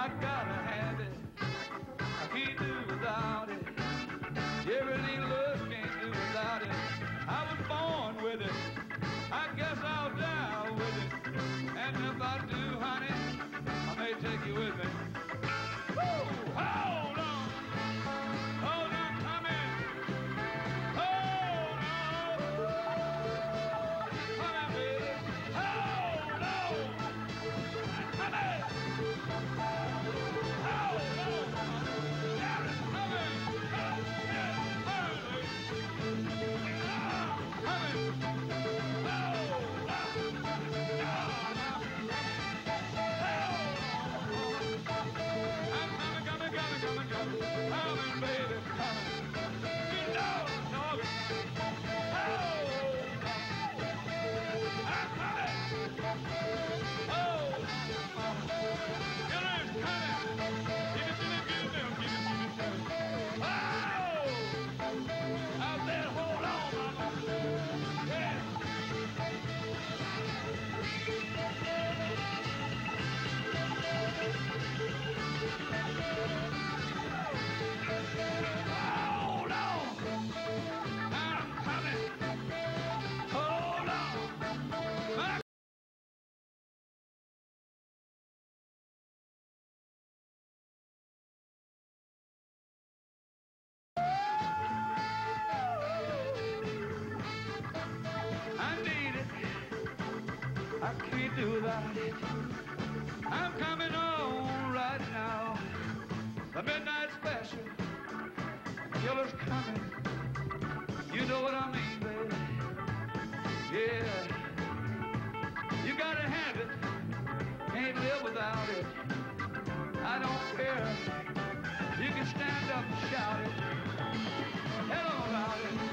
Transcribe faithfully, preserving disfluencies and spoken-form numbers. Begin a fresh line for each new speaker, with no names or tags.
I gotta have it. I can't do without it. Everything love can't do without it. I was born with it. I guess I'll die with it. And if I do, honey, I may take you with me. Woo! Hold on! Hold on, come in! Hold on! Come in, baby! Hold on! Come in! Hold on! Come in! Come in! I can't do without it. I'm coming on right now. The midnight special. Killer's coming. You know what I mean, baby. Yeah. You gotta have it. Can't live without it. I don't care. You can stand up and shout it. Tell them about it.